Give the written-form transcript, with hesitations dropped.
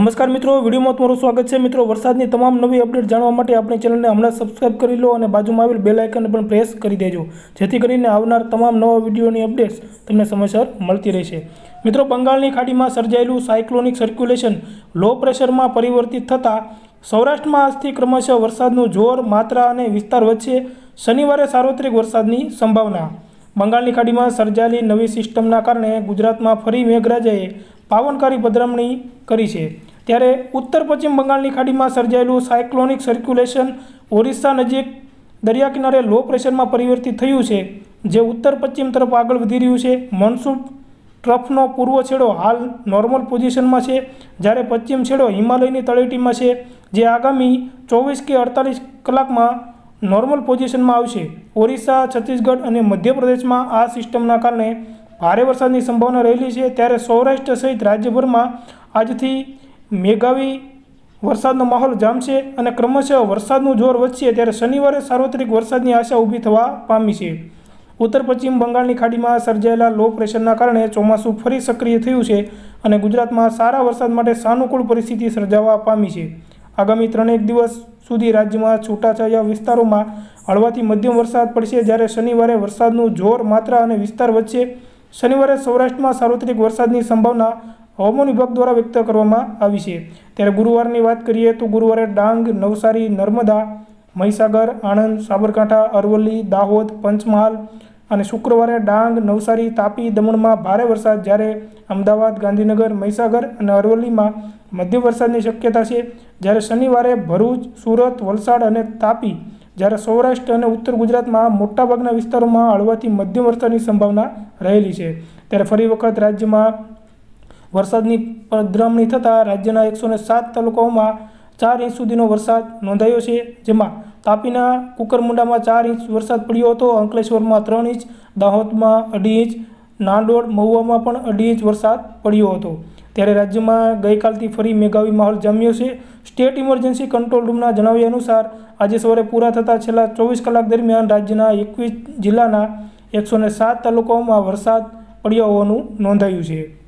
नमस्कार मित्रों, वीडियो में तमारुं स्वागत है। मित्रों, वरसादनी तमाम नवी अपडेट जाणवा माटे आपणी चेनलने हमणां सब्सक्राइब करी लो અને બાજુમાં આવેલ બેલ આઇકન પણ પ્રેસ કરી દેજો, જેથી કરીને આવનાર તમામ નવા વિડીયોની અપડેટ્સ તમને સમયસર મળતી રહેશે। મિત્રો, બંગાળની ખાડીમાં સર્જાયેલું સાયક્લોનિક સર્ક્યુલેશન લો પ્રેશરમાં પરિવર્તિત થતાં સૌરાષ્ટ્રમાં આજથી ક્રમશઃ વરસાદનું જોર, માત્રા અને વિસ્તાર વચ્ચે શનિવારે સાર્વત્રિક વરસાદની સંભાવના। બંગાળની ખાડીમાં સર્જાયેલી નવી સિસ્ટમના કારણે ગુજરાતમાં ફરી મેઘરાજાએ પાવનકારી પધરામણી કરી છે। ત્યારે ઉત્તર પશ્ચિમ બંગાળની ખાડીમાં સર્જાયેલું સાયક્લોનિક સર્ક્યુલેશન ઓરિસ્સા નજીક દરિયા કિનારે લો પ્રેશરમાં પરિવર્તિત થયું છે, જે ઉત્તર પશ્ચિમ તરફ આગળ વધી રહ્યું છે। મોન્સૂન ટ્રફનો પૂર્વ છેડો હાલ નોર્મલ પોઝિશનમાં છે, જ્યારે પશ્ચિમ છેડો હિમાલયની તળેટીમાં છે, જે આગામી 24 કે 48 કલાકમાં नॉर्मल पोजिशन में आवशे। ओडिशा, छत्तीसगढ़ और मध्यप्रदेश में आ सिस्टमना कारणे भारे वरसादनी संभावना रहेली छे। त्यारे सौराष्ट्र सहित राज्यभर में आजथी मेघावी वरसादनो माहोल जामशे अने क्रमशः वरसादनुं जोर वधशे। त्यारे शनिवारे सार्वत्रिक वरसादनी आशा ऊभी थवा पामी छे। उत्तर पश्चिम बंगाळनी खाडीमां सर्जायेला लो प्रेशरना कारणे ચોમાસું फरी सक्रिय थयुं छे अने गुजरातमां सारा वरसाद माटे सानुकूल परिस्थिति सर्जावा पामी छे। आगामी 3 दिवस सुधी राज्य में छूटाछवाया विस्तारों में हळवाथी मध्यम वरसाद पड़शे, ज्यारे शनिवारे वरसादनुं जोर, मात्रा और विस्तार वच्चे शनिवारे सौराष्ट्र में सार्वत्रिक वरसादनी संभावना हवामान विभाग द्वारा व्यक्त करवामां आवी छे। त्यारे गुरुवारनी वात करीए तो गुरुवारे डांग, नवसारी, नर्मदा, महीसागर, आणंद, साबरकांठा, अरवली, दाहोद, पंचमहाल અને શુક્રવારે ડાંગ, નવસારી, તાપી, દમણમાં ભારે વરસાદ, જ્યારે અમદાવાદ, ગાંધીનગર, મહીસાગર અને અરવલ્લીમાં મધ્યમ વરસાદની શક્યતા છે। જ્યારે શનિવારે ભરૂચ, સુરત, વલસાડ અને તાપી, જ્યારે સૌરાષ્ટ્ર અને ઉત્તર ગુજરાતમાં મોટાભાગના વિસ્તારોમાં હળવાથી મધ્યમ વરસાદની સંભાવના રહેલી છે। ત્યારે ફરી વખત રાજ્યમાં વરસાદની પધરામણી થતાં રાજ્યના 107 તાલુકાઓમાં 4 ઇંચ સુધીનો વરસાદ નોંધાયો છે, જેમાં तापीना कुकरमुंडा 4 इंच वरसाद पड़्यो हतो, अंकलेश्वर में 3 इंच, दाहोद में 2.5 इंच, नांदोड़, महुआ में पण 2.5 इंच वरसाद पड़्यो हतो। त्यारे राज्य में गईकालथी फरी मेघावी माहोल जाम्यो छे। स्टेट इमरजन्सी कंट्रोल रूमना जणाव्या अनुसार आज सवारे पूरा थता छेल्ला 24 कलाक दरमियान राज्यना 21 जिल्लाना 107 तालुकाओमां वरसाद पड़्यो होवानुं नोंधायुं छे।